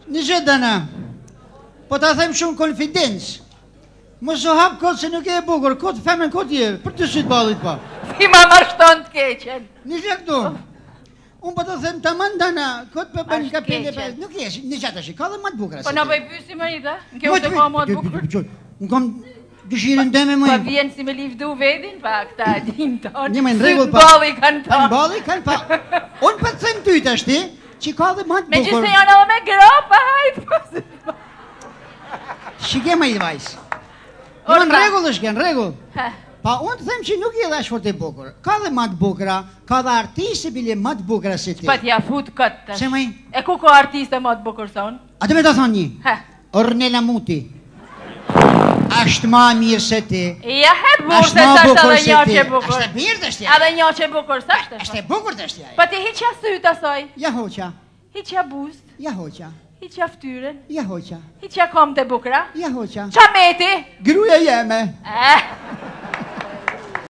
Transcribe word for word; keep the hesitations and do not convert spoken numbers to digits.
Një gjë dana, po ta them shumë konfidencë. Mos u hap kot se nuk e e bukur, kot femën kot je, për të syt ballit pa. Ti ma mashton të keqen. Një gjë këtu. Unë po të them tamam dana, kot për bën kapele për, nuk jesh, një gjë tash, ka dhe më të bukura. Po na bëj pysim ai da? Në kjo të ka më të bukur. Unë kam dëshirën tëme më. Po vjen si me livdu vedin pa këta din ton. Një më në rregull pa. Balli kanë pa. Balli kanë pa. Unë po të them ty tash ti, që ka dhe më të bukur. Me gjithë janë edhe me gropa, hajt. Shike më i vajs. Në rregull është, në rregull. Pa unë të them që nuk je dash fort e bukur. Ka dhe më të bukura, ka dhe artistë bile më të bukura se ti. Pa t'ja fut këtë tash. Se më i? E ku ka artiste më të bukur se unë? A të me të thonë një? Ornella Muti. Ashtë ma mirë se ti. Ja het burë se sashtë edhe një që e bukur. Ashtë e mirë të shtja. Edhe një që e bukur sashtë. Ashtë e bukur të shtja. Pa ti hiqja sytë asoj. Ja hoqa. Hiqja bust. Ja hoqa. Hiqja ftyren. Ja hoqa. Hiqja kom të bukra. Ja hoqa. Qa meti? Gruja jeme. Eh.